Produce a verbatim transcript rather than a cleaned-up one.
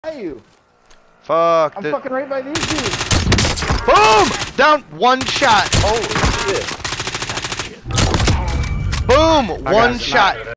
you. Fuck. I'm the... fucking right by these dudes. Boom! Down one shot. Holy shit. Boom! One shot.